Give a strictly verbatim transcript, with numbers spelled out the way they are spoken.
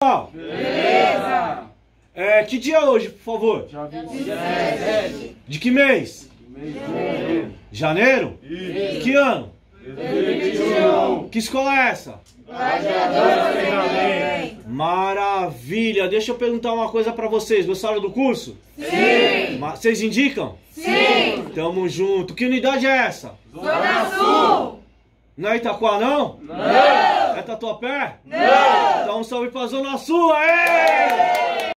Beleza! É, que dia é hoje, por favor? Dia vinte e sete. De que mês? Mês de janeiro. Janeiro? Isso. Que ano? dois mil e vinte e um. Que escola é essa? Gladiadores Treinamento. Maravilha! Deixa eu perguntar uma coisa pra vocês. Gostaram do curso? Sim! Ma- Vocês indicam? Sim! Tamo junto. Que unidade é essa? Zona Sul! Não é Itaquá, não? Não! É Tatuapé? Não! Então um salve pra Zona Sul, aê!